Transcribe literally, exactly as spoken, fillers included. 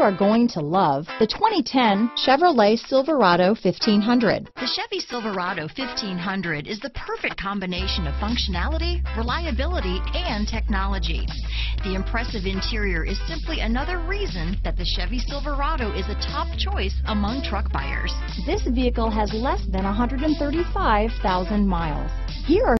are going to love the twenty ten Chevrolet Silverado fifteen hundred. The Chevy Silverado fifteen hundred is the perfect combination of functionality, reliability, and technology. The impressive interior is simply another reason that the Chevy Silverado is a top choice among truck buyers. This vehicle has less than one hundred thirty-five thousand miles. Here are